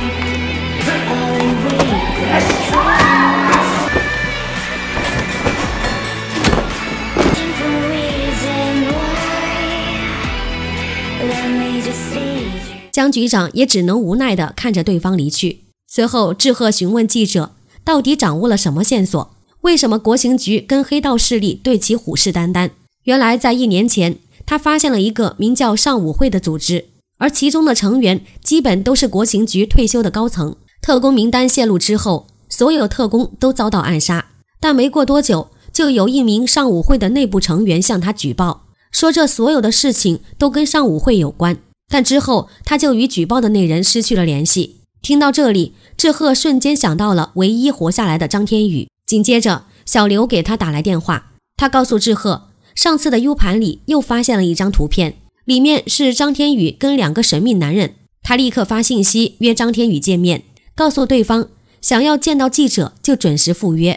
Let me just see. 江局长也只能无奈地看着对方离去。随后，志赫询问记者，到底掌握了什么线索？为什么国刑局跟黑道势力对其虎视眈眈？原来，在一年前，他发现了一个名叫上武会的组织，而其中的成员基本都是国刑局退休的高层。特工名单泄露之后，所有特工都遭到暗杀。但没过多久，就有一名上武会的内部成员向他举报，说这所有的事情都跟上武会有关。 但之后，他就与举报的那人失去了联系。听到这里，志赫瞬间想到了唯一活下来的张天宇。紧接着，小刘给他打来电话，他告诉志赫，上次的 U 盘里又发现了一张图片，里面是张天宇跟两个神秘男人。他立刻发信息约张天宇见面，告诉对方想要见到记者就准时赴约。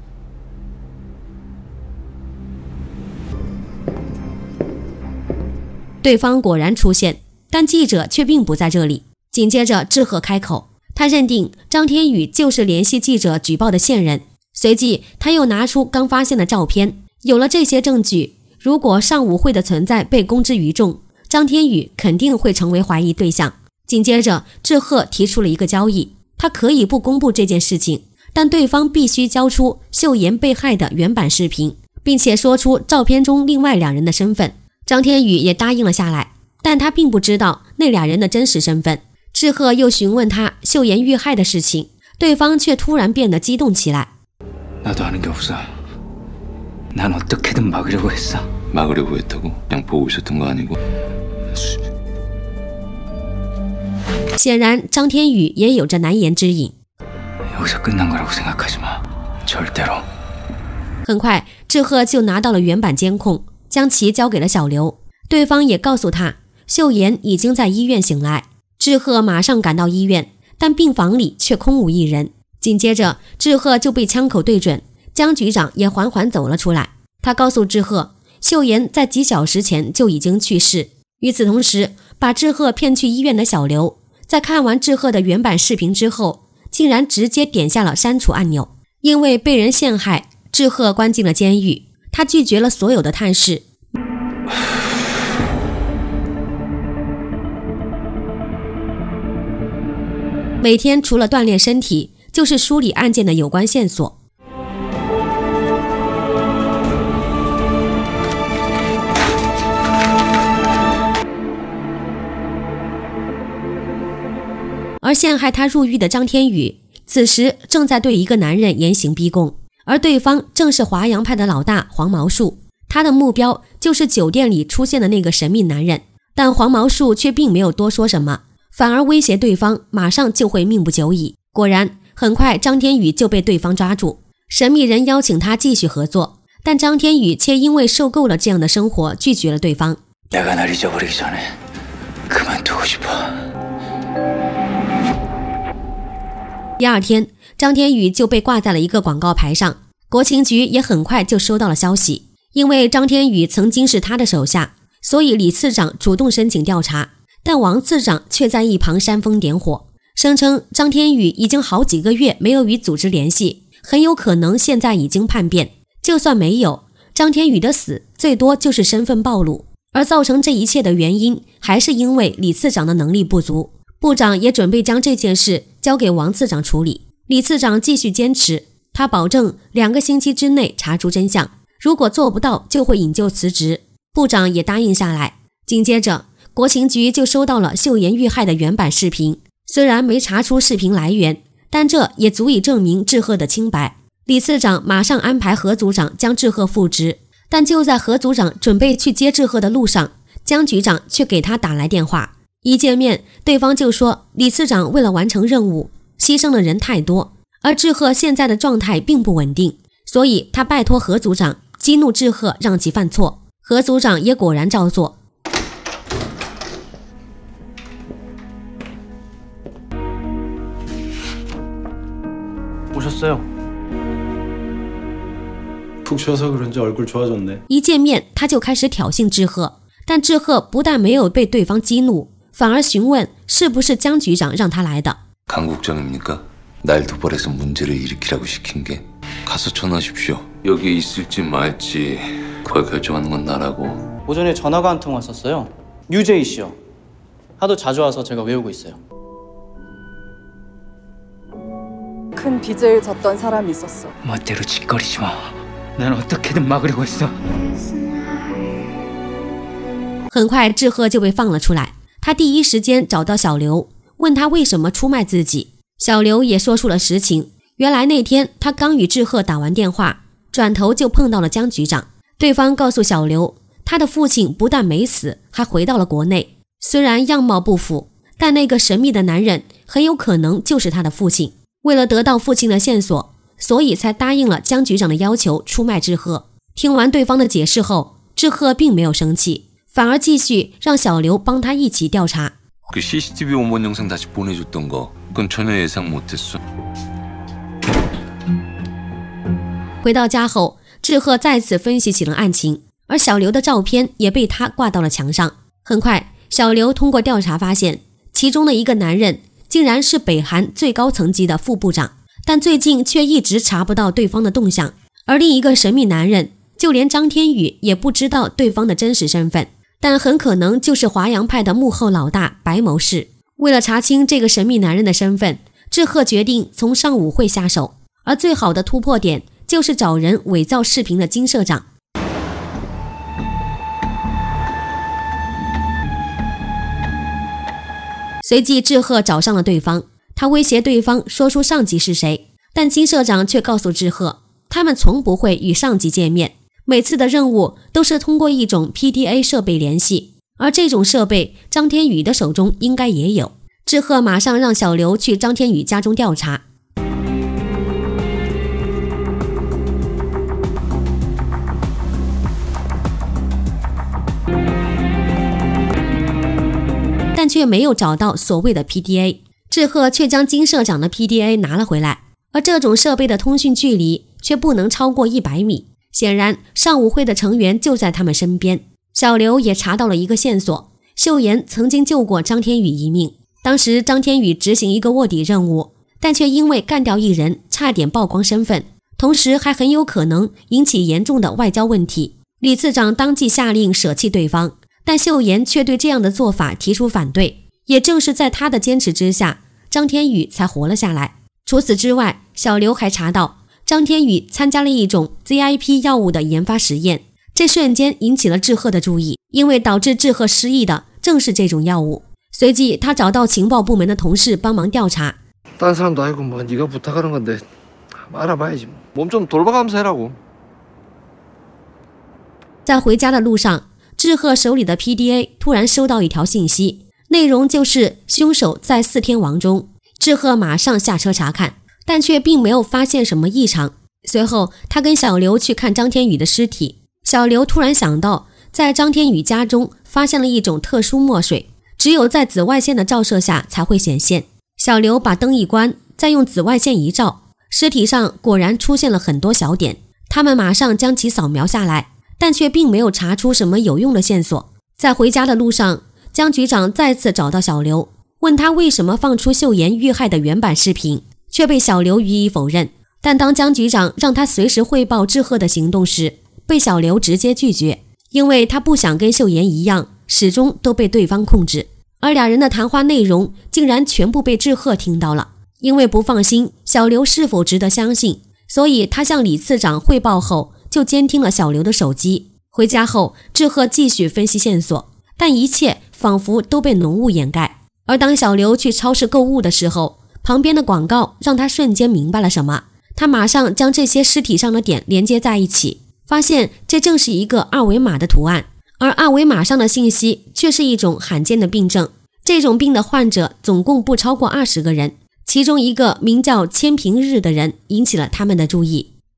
对方果然出现。 但记者却并不在这里。紧接着，志赫开口，他认定张天宇就是联系记者举报的线人。随即，他又拿出刚发现的照片。有了这些证据，如果上武会的存在被公之于众，张天宇肯定会成为怀疑对象。紧接着，志赫提出了一个交易，他可以不公布这件事情，但对方必须交出秀妍被害的原版视频，并且说出照片中另外两人的身份。张天宇也答应了下来。 但他并不知道那俩人的真实身份。志赫又询问他秀妍遇害的事情，对方却突然变得激动起来。 나도 아는 게 없어. 난 어떻게든 막으려고 했어. 막으려고 했다고? 그냥 보고 있었던 거 아니고? 显然，张天宇也有着难言之隐。 여기서 끝난 거라고 생각하지 마. 절대로. 很快，志赫就拿到了原版监控，将其交给了小刘。 对方也告诉他，秀妍已经在医院醒来。志赫马上赶到医院，但病房里却空无一人。紧接着，志赫就被枪口对准，江局长也缓缓走了出来。他告诉志赫，秀妍在几小时前就已经去世。与此同时，把志赫骗去医院的小刘，在看完志赫的原版视频之后，竟然直接点下了删除按钮。因为被人陷害，志赫关进了监狱。他拒绝了所有的探视。 每天除了锻炼身体，就是梳理案件的有关线索。而陷害他入狱的张天宇，此时正在对一个男人严刑逼供，而对方正是华阳派的老大黄毛树。他的目标就是酒店里出现的那个神秘男人，但黄毛树却并没有多说什么。 反而威胁对方马上就会命不久矣。果然，很快张天宇就被对方抓住。神秘人邀请他继续合作，但张天宇却因为受够了这样的生活，拒绝了对方。 내가 날 잊어버리기 전에 그만두고 싶어. 第二天，张天宇就被挂在了一个广告牌上。国情局也很快就收到了消息，因为张天宇曾经是他的手下，所以李次长主动申请调查。 但王次长却在一旁煽风点火，声称张天宇已经好几个月没有与组织联系，很有可能现在已经叛变。就算没有，张天宇的死最多就是身份暴露，而造成这一切的原因还是因为李次长的能力不足。部长也准备将这件事交给王次长处理。李次长继续坚持，他保证两个星期之内查出真相，如果做不到就会引咎辞职。 部长也答应下来。紧接着，国情局就收到了秀妍遇害的原版视频，虽然没查出视频来源，但这也足以证明志贺的清白。李次长马上安排何组长将志贺复职，但就在何组长准备去接志贺的路上，江局长却给他打来电话。一见面，对方就说李次长为了完成任务，牺牲的人太多，而志贺现在的状态并不稳定，所以他拜托何组长激怒志贺，让其犯错。何组长也果然照做。 오셨어요. 푹 쉬어서 그런지 얼굴 좋아졌네. 一见面他就开始挑衅志贺，但志贺不但没有被对方激怒，反而询问是不是江局长让他来的。 강국장입니까? 날 도발해서 문제를 일으키라고 시킨 게 가서 전화하십시오. 여기에 있을지 말지 그걸 결정하는 건 나라고. 오전에 전화가 한 통 왔었어요. 유재희 씨요. 하도 자주 와서 제가 외우고 있어요. 큰 빚을 졌던 사람이 있었어. 멋대로 짓거리지 마. 난 어떻게든 막으려고 했어. 很快，志贺就被放了出来。他第一时间找到小刘，问他为什么出卖自己。小刘也说出了实情。原来那天他刚与志贺打完电话，转头就碰到了江局长。对方告诉小刘，他的父亲不但没死，还回到了国内。虽然样貌不符，但那个神秘的男人很有可能就是他的父亲。 为了得到父亲的线索，所以才答应了江局长的要求，出卖志贺。听完对方的解释后，志贺并没有生气，反而继续让小刘帮他一起调查。 그 씨씨티비 원본 영상 다시 보내줬던 거, 그건 전혀 예상 못했어. 回到家后，志贺再次分析起了案情，而小刘的照片也被他挂到了墙上。很快，小刘通过调查发现，其中的一个男人 竟然是北韩最高层级的副部长，但最近却一直查不到对方的动向。而另一个神秘男人，就连张天宇也不知道对方的真实身份，但很可能就是华阳派的幕后老大白谋士。为了查清这个神秘男人的身份，志贺决定从上午会下手，而最好的突破点就是找人伪造视频的金社长。 随即，志贺找上了对方，他威胁对方说出上级是谁，但金社长却告诉志贺，他们从不会与上级见面，每次的任务都是通过一种 P D A 设备联系，而这种设备张天宇的手中应该也有。志贺马上让小刘去张天宇家中调查，但却没有找到所谓的 P D A。 志贺却将金社长的 P D A 拿了回来，而这种设备的通讯距离却不能超过一百米。显然，上午会的成员就在他们身边。小刘也查到了一个线索：秀妍曾经救过张天宇一命。当时张天宇执行一个卧底任务，但却因为干掉一人，差点曝光身份，同时还很有可能引起严重的外交问题。李次长当即下令舍弃对方。 但秀妍却对这样的做法提出反对，也正是在他的坚持之下，张天宇才活了下来。除此之外，小刘还查到张天宇参加了一种 Z I P 药物的研发实验，这瞬间引起了志贺的注意，因为导致志贺失忆的正是这种药物。随即，他找到情报部门的同事帮忙调查。 딴 사람도 아니고 뭐 네가 부탁하는 건데 알아봐야지. 몸 좀 돌봐가면서 해라고. 在回家的路上， 志贺手里的 P D A 突然收到一条信息，内容就是凶手在四天王中。志贺马上下车查看，但却并没有发现什么异常。随后，他跟小刘去看张天宇的尸体。小刘突然想到，在张天宇家中发现了一种特殊墨水，只有在紫外线的照射下才会显现。小刘把灯一关，再用紫外线一照，尸体上果然出现了很多小点。他们马上将其扫描下来， 但却并没有查出什么有用的线索。在回家的路上，江局长再次找到小刘，问他为什么放出秀妍遇害的原版视频，却被小刘予以否认。但当江局长让他随时汇报志贺的行动时，被小刘直接拒绝，因为他不想跟秀妍一样，始终都被对方控制。而俩人的谈话内容竟然全部被志贺听到了。因为不放心小刘是否值得相信，所以他向李次长汇报后， 就监听了小刘的手机， 回家后，志赫继续分析线索，但一切仿佛都被浓雾掩盖。而当小刘去超市购物的时候，旁边的广告让他瞬间明白了什么。他马上将这些尸体上的点连接在一起，发现这正是一个二维码的图案，而二维码上的信息却是一种罕见的病症。这种病的患者总共不超过二十个人，其中一个名叫千平日的人引起了他们的注意。